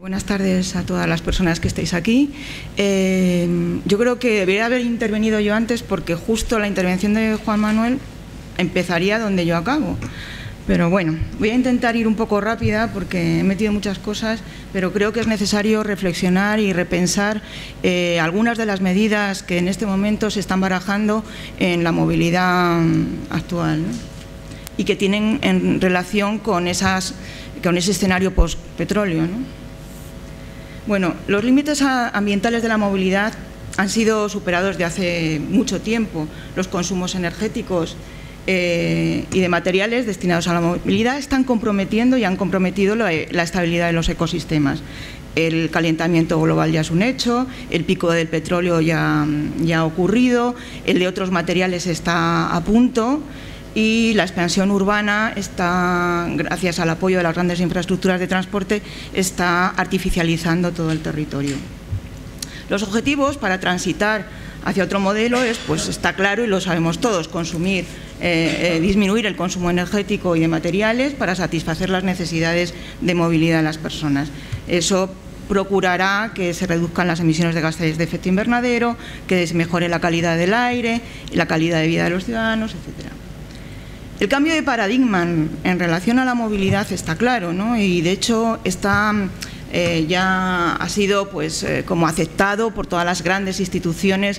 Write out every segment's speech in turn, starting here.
Buenas tardes a todas las personas que estáis aquí. Yo creo que debería haber intervenido yo antes porque justo la intervención de Juan Manuel empezaría donde yo acabo. Pero bueno, voy a intentar ir un poco rápida porque he metido muchas cosas, pero creo que es necesario reflexionar y repensar algunas de las medidas que en este momento se están barajando en la movilidad actual, ¿no? Y que tienen en relación con ese escenario post-petróleo, ¿no? Bueno, los límites ambientales de la movilidad han sido superados de hace mucho tiempo. Los consumos energéticos y de materiales destinados a la movilidad están comprometiendo y han comprometido la estabilidad de los ecosistemas. El calentamiento global ya es un hecho, el pico del petróleo ya ha ocurrido, el de otros materiales está a punto. Y la expansión urbana está, gracias al apoyo de las grandes infraestructuras de transporte, está artificializando todo el territorio. Los objetivos para transitar hacia otro modelo es, pues está claro y lo sabemos todos, disminuir el consumo energético y de materiales para satisfacer las necesidades de movilidad de las personas. Eso procurará que se reduzcan las emisiones de gases de efecto invernadero, que se mejore la calidad del aire, la calidad de vida de los ciudadanos, etcétera. El cambio de paradigma en relación a la movilidad está claro, ¿no? Y de hecho ya ha sido pues, como aceptado por todas las grandes instituciones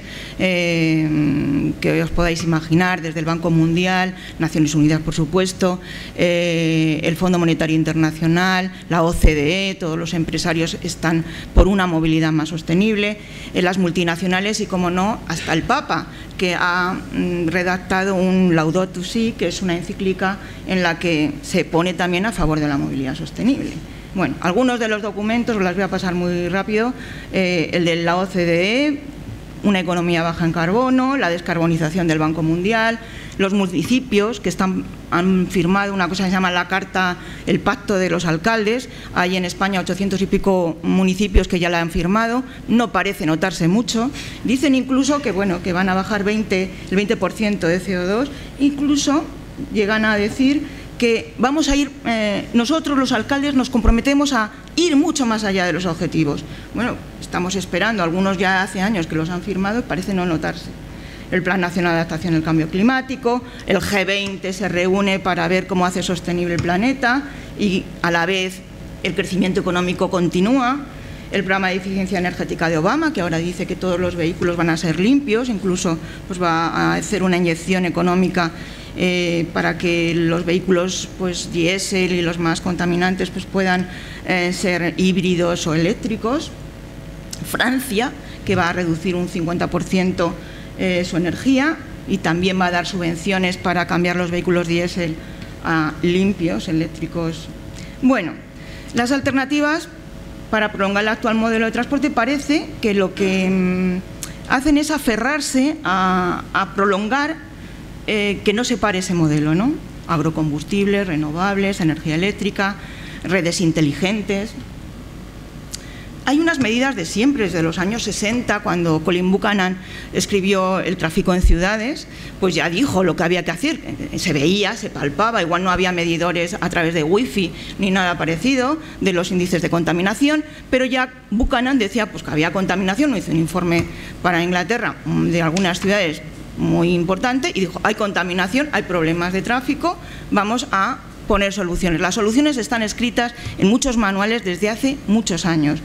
que os podáis imaginar, desde el Banco Mundial, Naciones Unidas por supuesto, el Fondo Monetario Internacional, la OCDE, todos los empresarios están por una movilidad más sostenible, las multinacionales y, como no, hasta el Papa, que ha redactado un Laudato Si, que es una encíclica en la que se pone también a favor de la movilidad sostenible. Bueno, algunos de los documentos os las voy a pasar muy rápido. El de la OCDE, una economía baja en carbono, la descarbonización del Banco Mundial, los municipios que han firmado una cosa que se llama la Carta, el Pacto de los Alcaldes. Hay en España 800 y pico municipios que ya la han firmado, no parece notarse mucho. Dicen incluso que, bueno, que van a bajar el 20% de CO2, incluso llegan a decir que vamos a ir, nosotros los alcaldes nos comprometemos a ir mucho más allá de los objetivos. Bueno, estamos esperando, algunos ya hace años que los han firmado y parece no notarse. El Plan Nacional de Adaptación al Cambio Climático, el G20 se reúne para ver cómo hace sostenible el planeta y a la vez el crecimiento económico continúa. El programa de eficiencia energética de Obama, que ahora dice que todos los vehículos van a ser limpios, incluso pues, va a hacer una inyección económica para que los vehículos pues, diésel y los más contaminantes pues, puedan ser híbridos o eléctricos. Francia, que va a reducir un 50% su energía y también va a dar subvenciones para cambiar los vehículos diésel a limpios, eléctricos. Bueno, las alternativas para prolongar el actual modelo de transporte parece que lo que hacen es aferrarse a prolongar que no se pare ese modelo, ¿no? Agrocombustibles, renovables, energía eléctrica, redes inteligentes. Hay unas medidas de siempre, desde los años 60, cuando Colin Buchanan escribió El tráfico en ciudades, pues ya dijo lo que había que hacer. Se veía, se palpaba, igual no había medidores a través de wifi ni nada parecido de los índices de contaminación, pero ya Buchanan decía pues, que había contaminación, hizo un informe para Inglaterra de algunas ciudades muy importante y dijo, hay contaminación, hay problemas de tráfico, vamos a poner soluciones. Las soluciones están escritas en muchos manuales desde hace muchos años.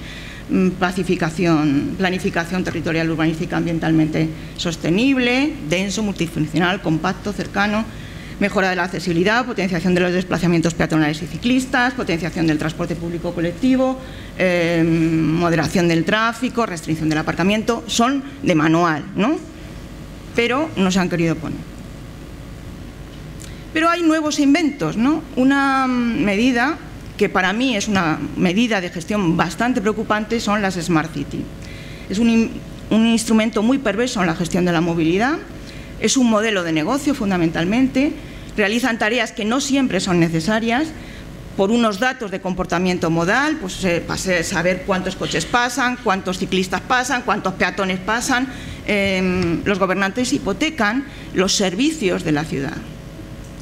Planificación territorial urbanística ambientalmente sostenible, denso, multifuncional, compacto, cercano, mejora de la accesibilidad, potenciación de los desplazamientos peatonales y ciclistas, potenciación del transporte público colectivo, moderación del tráfico, restricción del aparcamiento, son de manual, ¿no? Pero no se han querido poner. Pero hay nuevos inventos, ¿no? Una medida que para mí es una medida de gestión bastante preocupante son las Smart City. Es un instrumento muy perverso en la gestión de la movilidad, es un modelo de negocio fundamentalmente, realizan tareas que no siempre son necesarias por unos datos de comportamiento modal, pues saber cuántos coches pasan, cuántos ciclistas pasan, cuántos peatones pasan. Los gobernantes hipotecan los servicios de la ciudad.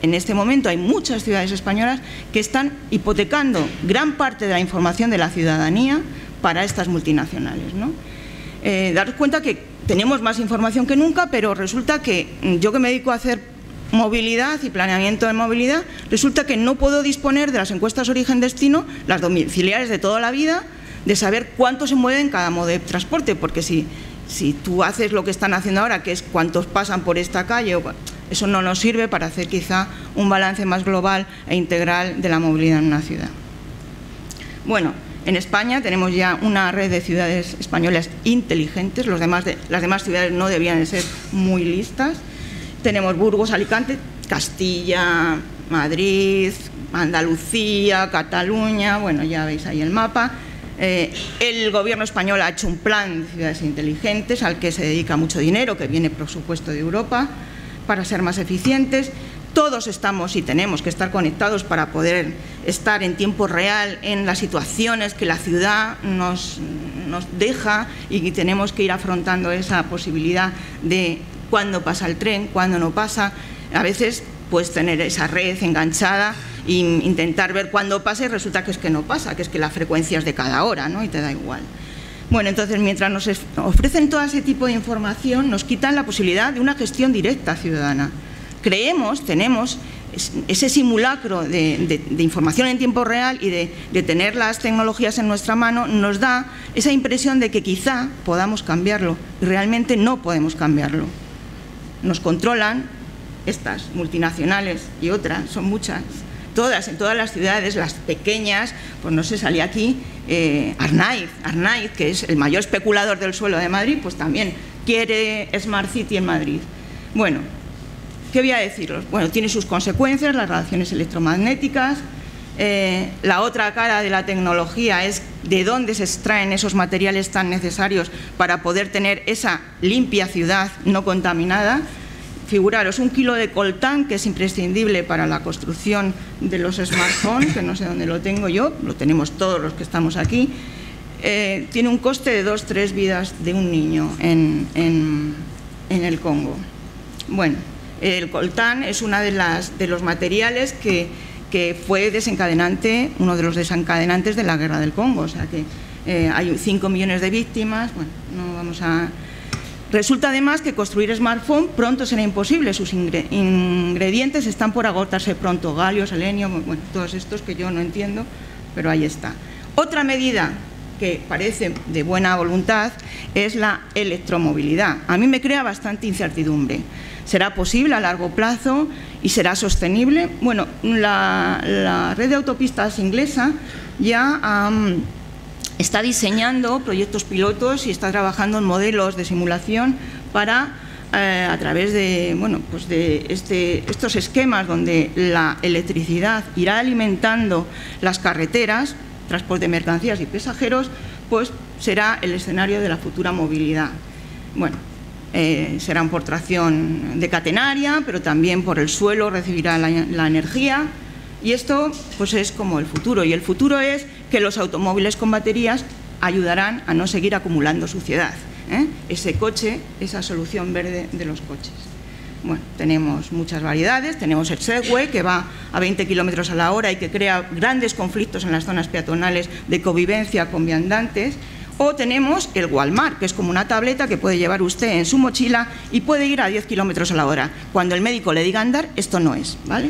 en este momento hay muchas ciudades españolas que están hipotecando gran parte de la información de la ciudadanía para estas multinacionales, ¿no? Daros cuenta que tenemos más información que nunca, pero resulta que yo, que me dedico a hacer movilidad y planeamiento de movilidad, resulta que no puedo disponer de las encuestas origen-destino, las domiciliares de toda la vida, de saber cuánto se mueve en cada modo de transporte, porque si tú haces lo que están haciendo ahora, que es cuántos pasan por esta calle, eso no nos sirve para hacer quizá un balance más global e integral de la movilidad en una ciudad. Bueno, en España tenemos ya una red de ciudades españolas inteligentes, las demás ciudades no debían de ser muy listas. Tenemos Burgos, Alicante, Castilla, Madrid, Andalucía, Cataluña, bueno, ya veis ahí el mapa. El gobierno español ha hecho un plan de ciudades inteligentes al que se dedica mucho dinero, que viene por supuesto de Europa, para ser más eficientes. Todos estamos y tenemos que estar conectados para poder estar en tiempo real en las situaciones que la ciudad nos deja, y tenemos que ir afrontando esa posibilidad de cuándo pasa el tren, cuándo no pasa. A veces pues tener esa red enganchada e intentar ver cuándo pasa y resulta que es que no pasa, que es que la frecuencia es de cada hora, ¿no? Y te da igual. Bueno, entonces mientras nos ofrecen todo ese tipo de información, nos quitan la posibilidad de una gestión directa ciudadana. Tenemos ese simulacro de información en tiempo real y de tener las tecnologías en nuestra mano, nos da esa impresión de que quizá podamos cambiarlo, y realmente no podemos cambiarlo. Nos controlan estas multinacionales y otras, son muchas, en todas las ciudades, las pequeñas, pues no sé, salía aquí Arnaiz, que es el mayor especulador del suelo de Madrid, pues también quiere Smart City en Madrid. Bueno, ¿qué voy a deciros? Bueno, tiene sus consecuencias, las radiaciones electromagnéticas. La otra cara de la tecnología es de dónde se extraen esos materiales tan necesarios para poder tener esa limpia ciudad no contaminada. Figuraros, 1 kilo de coltán, que es imprescindible para la construcción de los smartphones, que no sé dónde lo tengo yo, lo tenemos todos los que estamos aquí, tiene un coste de 2-3 vidas de un niño en el Congo. Bueno, el coltán es uno de los materiales que fue uno de los desencadenantes de la guerra del Congo, o sea que hay 5 millones de víctimas. Bueno, no vamos a... Resulta además que construir smartphone pronto será imposible, sus ingredientes están por agotarse pronto, galio, selenio, bueno, todos estos que yo no entiendo, pero ahí está. Otra medida que parece de buena voluntad es la electromovilidad. A mí me crea bastante incertidumbre. ¿Será posible a largo plazo y será sostenible? Bueno, la red de autopistas inglesa ya está diseñando proyectos pilotos y está trabajando en modelos de simulación para, a través de, bueno, pues de estos esquemas donde la electricidad irá alimentando las carreteras, transporte de mercancías y pasajeros, pues será el escenario de la futura movilidad. Bueno, serán por tracción de catenaria, pero también por el suelo recibirá la energía, y esto pues es como el futuro, y el futuro es que los automóviles con baterías ayudarán a no seguir acumulando suciedad, ese coche, esa solución verde de los coches. Bueno, tenemos muchas variedades, tenemos el Segway, que va a 20 kilómetros a la hora y que crea grandes conflictos en las zonas peatonales de convivencia con viandantes. O tenemos el Walmart, que es como una tableta que puede llevar usted en su mochila y puede ir a 10 kilómetros a la hora. Cuando el médico le diga andar, esto no es, ¿vale?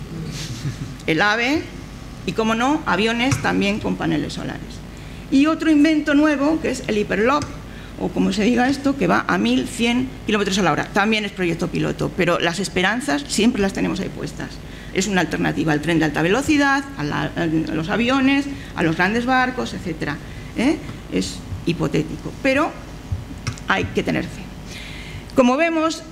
El AVE y, como no, aviones también con paneles solares. Y otro invento nuevo, que es el Hyperloop, o como se diga esto, que va a 1100 kilómetros a la hora. También es proyecto piloto, pero las esperanzas siempre las tenemos ahí puestas. Es una alternativa al tren de alta velocidad, a los aviones, a los grandes barcos, etcétera. Es hipotético, pero hay que tener fe. Como vemos,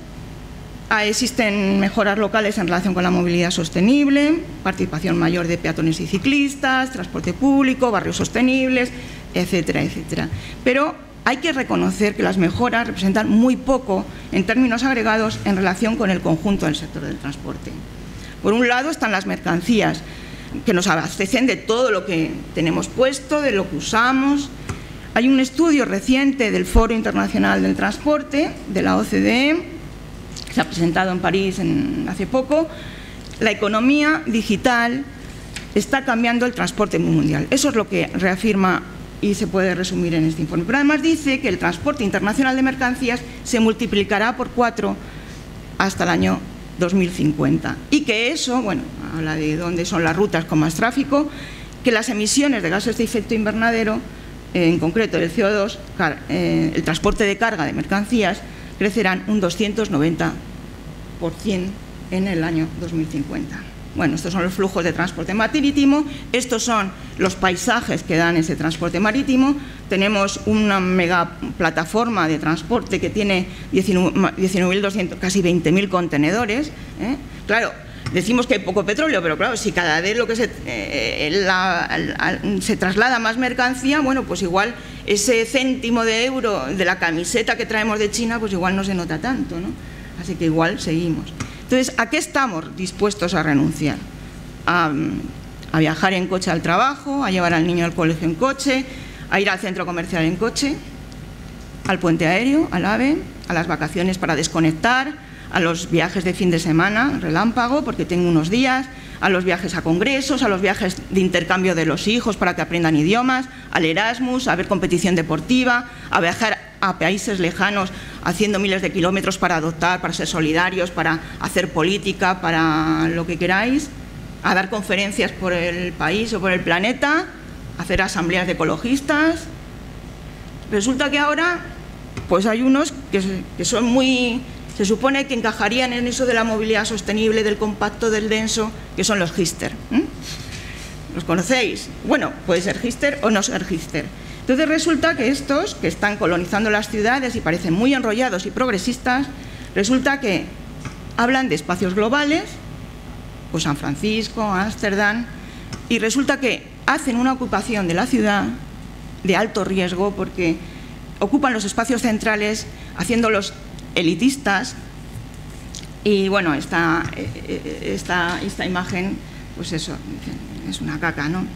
existen mejoras locales en relación con la movilidad sostenible, participación mayor de peatones y ciclistas, transporte público, barrios sostenibles, etcétera, etcétera. Pero hay que reconocer que las mejoras representan muy poco en términos agregados en relación con el conjunto del sector del transporte. Por un lado están las mercancías, que nos abastecen de todo lo que tenemos puesto, de lo que usamos. Hay un estudio reciente del Foro Internacional del Transporte, de la OCDE, que se ha presentado en París hace poco, la economía digital está cambiando el transporte mundial. Eso es lo que reafirma y se puede resumir en este informe. Pero además dice que el transporte internacional de mercancías se multiplicará por 4 hasta el año 2050. Y que eso, bueno, habla de dónde son las rutas con más tráfico, que las emisiones de gases de efecto invernadero, en concreto el CO2, el transporte de carga de mercancías, crecerán un 290% en el año 2050. Bueno, estos son los flujos de transporte marítimo, estos son los paisajes que dan ese transporte marítimo. Tenemos una mega plataforma de transporte que tiene 19.200, casi 20.000 contenedores. Claro, decimos que hay poco petróleo, pero claro, si cada vez lo que se traslada más mercancía, bueno, pues igual ese céntimo de euro de la camiseta que traemos de China, pues igual no se nota tanto, ¿no? Así que igual seguimos. Entonces, ¿a qué estamos dispuestos a renunciar? A viajar en coche al trabajo, a llevar al niño al colegio en coche, a ir al centro comercial en coche, al puente aéreo, al AVE, a las vacaciones para desconectar, a los viajes de fin de semana, relámpago, porque tengo unos días, a los viajes a congresos, a los viajes de intercambio de los hijos para que aprendan idiomas, al Erasmus, a ver competición deportiva, a viajar a países lejanos haciendo miles de kilómetros para adoptar, para ser solidarios, para hacer política, para lo que queráis, a dar conferencias por el país o por el planeta, a hacer asambleas de ecologistas. Resulta que ahora pues hay unos que son muy... se supone que encajarían en eso de la movilidad sostenible, del compacto, del denso, que son los Gister. ¿Los conocéis? Bueno, puede ser Gister o no ser Gister. Entonces resulta que estos, que están colonizando las ciudades y parecen muy enrollados y progresistas, resulta que hablan de espacios globales, pues San Francisco, Ámsterdam, y resulta que hacen una ocupación de la ciudad de alto riesgo porque ocupan los espacios centrales haciéndolos elitistas. Y bueno, esta imagen, pues eso, es una caca, ¿no?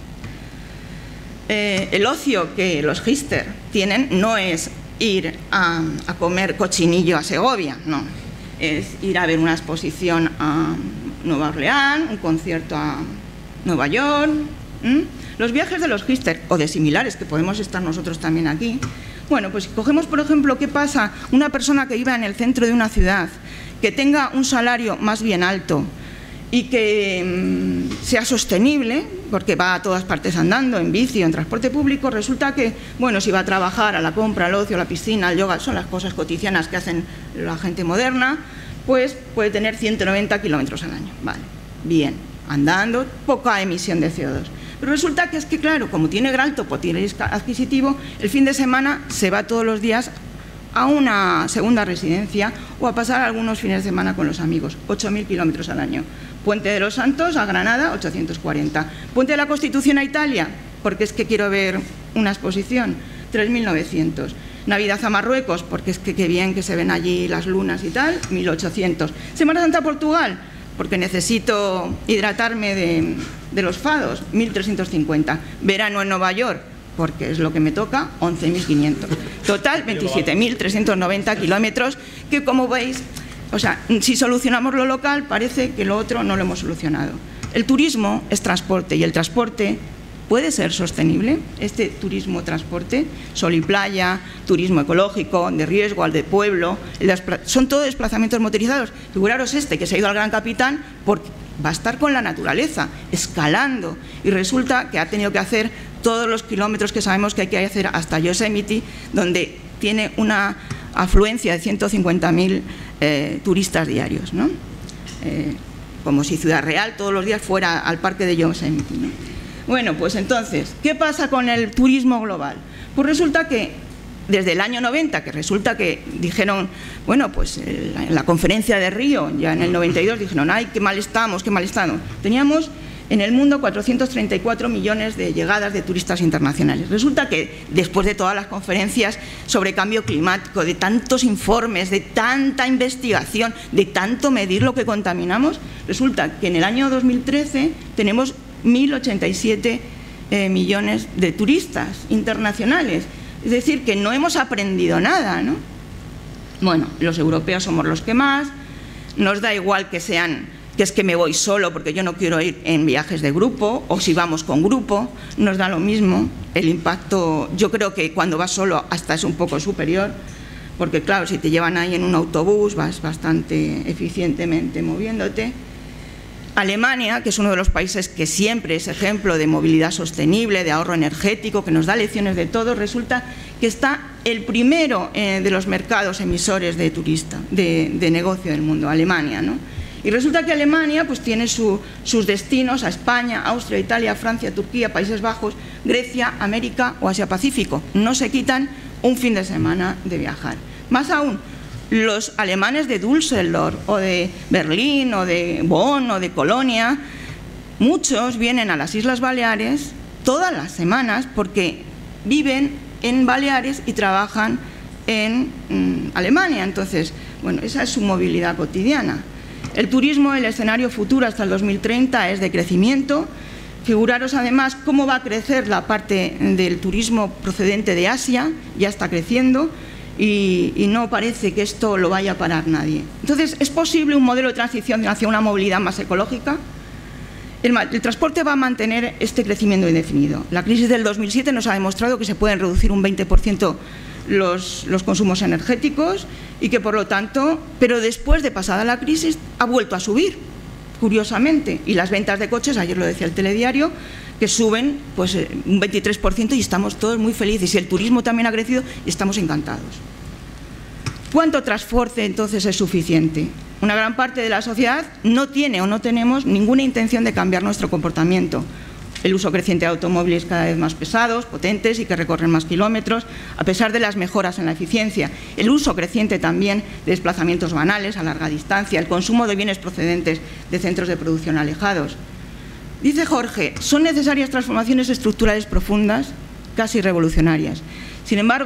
El ocio que los Gister tienen no es ir a comer cochinillo a Segovia, no, es ir a ver una exposición a Nueva Orleans, un concierto a Nueva York. Los viajes de los Gister, o de similares, que podemos estar nosotros también aquí. Bueno, pues si cogemos, por ejemplo, qué pasa una persona que viva en el centro de una ciudad, que tenga un salario más bien alto y que sea sostenible, porque va a todas partes andando, en bici o en transporte público, resulta que, bueno, si va a trabajar, a la compra, al ocio, a la piscina, al yoga, son las cosas cotidianas que hacen la gente moderna, pues puede tener 190 kilómetros al año. Vale, bien, andando, poca emisión de CO2. Pero resulta que es que, claro, como tiene gran alto poder adquisitivo, el fin de semana se va todos los días a una segunda residencia o a pasar algunos fines de semana con los amigos, 8.000 kilómetros al año. Puente de los Santos a Granada, 840. Puente de la Constitución a Italia, porque es que quiero ver una exposición, 3.900. Navidad a Marruecos, porque es que qué bien que se ven allí las lunas y tal, 1.800. Semana Santa a Portugal, porque necesito hidratarme de los fados, 1.350. Verano en Nueva York, porque es lo que me toca, 11.500. Total, 27.390 kilómetros, que como veis, o sea, si solucionamos lo local, parece que lo otro no lo hemos solucionado. El turismo es transporte y el transporte puede ser sostenible. Este turismo-transporte, sol y playa, turismo ecológico, de riesgo, al de pueblo, son todos desplazamientos motorizados. Figuraros este que se ha ido al Gran Capitán porque va a estar con la naturaleza, escalando, y resulta que ha tenido que hacer todos los kilómetros que sabemos que hay que hacer hasta Yosemite, donde tiene una afluencia de 150.000 turistas diarios, ¿no? Como si Ciudad Real todos los días fuera al parque de Yosemite, ¿no? Bueno, pues entonces, ¿qué pasa con el turismo global? Pues resulta que desde el año 90, que resulta que dijeron, bueno, pues en la conferencia de Río, ya en el 92, dijeron, ay, qué mal estamos, qué mal estamos. Teníamos en el mundo 434 millones de llegadas de turistas internacionales. Resulta que después de todas las conferencias sobre cambio climático, de tantos informes, de tanta investigación, de tanto medir lo que contaminamos, resulta que en el año 2013 tenemos 1.087 millones de turistas internacionales. Es decir, que no hemos aprendido nada, ¿no? Bueno, los europeos somos los que más, nos da igual que sean que es que me voy solo porque yo no quiero ir en viajes de grupo, o si vamos con grupo, nos da lo mismo. El impacto, yo creo que cuando vas solo hasta es un poco superior, porque claro, si te llevan ahí en un autobús vas bastante eficientemente moviéndote. Alemania, que es uno de los países que siempre es ejemplo de movilidad sostenible, de ahorro energético, que nos da lecciones de todo, resulta que está el primero de los mercados emisores de turista, de negocio del mundo, Alemania, ¿no? Y resulta que Alemania pues tiene sus destinos a España, Austria, Italia, Francia, Turquía, Países Bajos, Grecia, América o Asia-Pacífico. No se quitan un fin de semana de viajar. Más aún, los alemanes de Düsseldorf o de Berlín o de Bonn o de Colonia, muchos vienen a las Islas Baleares todas las semanas porque viven en Baleares y trabajan en Alemania. Entonces, bueno, esa es su movilidad cotidiana. El turismo, el escenario futuro hasta el 2030 es de crecimiento. Figuraros además cómo va a crecer la parte del turismo procedente de Asia, ya está creciendo. Y no parece que esto lo vaya a parar nadie. Entonces, ¿es posible un modelo de transición hacia una movilidad más ecológica? El transporte va a mantener este crecimiento indefinido. La crisis del 2007 nos ha demostrado que se pueden reducir un 20% los consumos energéticos y que, por lo tanto, pero después de pasada la crisis, ha vuelto a subir, curiosamente. Y las ventas de coches, ayer lo decía el telediario, que suben pues, un 23% y estamos todos muy felices. Y el turismo también ha crecido y estamos encantados. ¿Cuánto transporte entonces es suficiente? Una gran parte de la sociedad no tiene o no tenemos ninguna intención de cambiar nuestro comportamiento. El uso creciente de automóviles cada vez más pesados, potentes y que recorren más kilómetros, a pesar de las mejoras en la eficiencia. El uso creciente también de desplazamientos banales a larga distancia, el consumo de bienes procedentes de centros de producción alejados. Dice Jorge, son necesarias transformaciones estructurales profundas, casi revolucionarias. Sin embargo,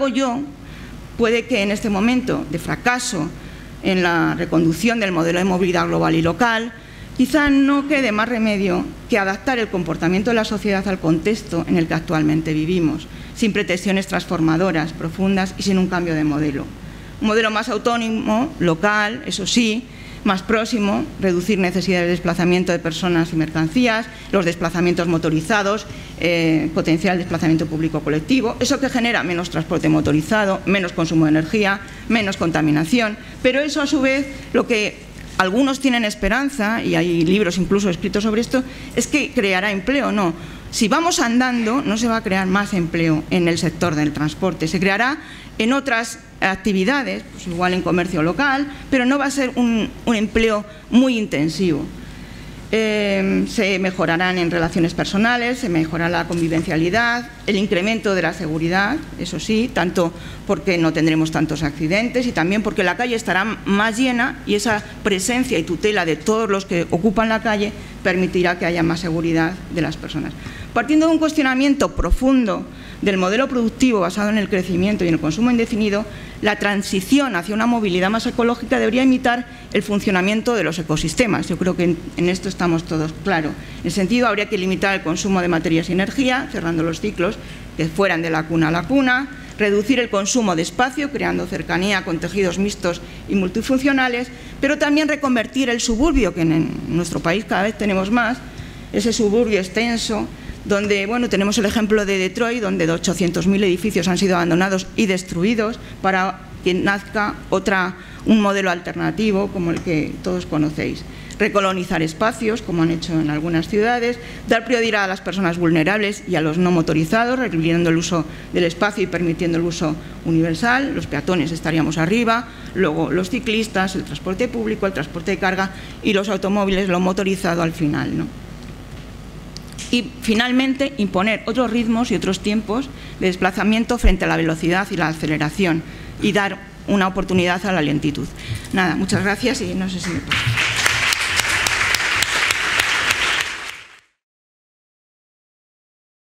puede que en este momento de fracaso en la reconducción del modelo de movilidad global y local, quizá no quede más remedio que adaptar el comportamiento de la sociedad al contexto en el que actualmente vivimos, sin pretensiones transformadoras, profundas y sin un cambio de modelo. Un modelo más autónomo, local, eso sí, más próximo, reducir necesidades de desplazamiento de personas y mercancías, los desplazamientos motorizados, potenciar el desplazamiento público colectivo, eso que genera menos transporte motorizado, menos consumo de energía, menos contaminación, pero eso a su vez lo que algunos tienen esperanza, y hay libros incluso escritos sobre esto, es que creará empleo. No, si vamos andando no se va a crear más empleo en el sector del transporte, se creará en otras actividades, pues igual en comercio local, pero no va a ser un empleo muy intensivo. Se mejorarán en relaciones personales, se mejorará la convivencialidad, el incremento de la seguridad, eso sí, tanto porque no tendremos tantos accidentes y también porque la calle estará más llena y esa presencia y tutela de todos los que ocupan la calle permitirá que haya más seguridad de las personas. Partiendo de un cuestionamiento profundo del modelo productivo basado en el crecimiento y en el consumo indefinido, la transición hacia una movilidad más ecológica debería imitar el funcionamiento de los ecosistemas. Yo creo que en esto estamos todos claros. En ese sentido, habría que limitar el consumo de materias y energía, cerrando los ciclos que fueran de la cuna a la cuna, reducir el consumo de espacio, creando cercanía con tejidos mixtos y multifuncionales, pero también reconvertir el suburbio, que en nuestro país cada vez tenemos más, ese suburbio extenso, donde bueno, tenemos el ejemplo de Detroit, donde 800.000 edificios han sido abandonados y destruidos para que nazca un modelo alternativo como el que todos conocéis. Recolonizar espacios, como han hecho en algunas ciudades, dar prioridad a las personas vulnerables y a los no motorizados, requiriendo el uso del espacio y permitiendo el uso universal. Los peatones estaríamos arriba, luego los ciclistas, el transporte público, el transporte de carga y los automóviles, lo motorizado al final, ¿no? Y finalmente imponer otros ritmos y otros tiempos de desplazamiento frente a la velocidad y la aceleración y dar una oportunidad a la lentitud. Nada, muchas gracias y no sé si me pasa.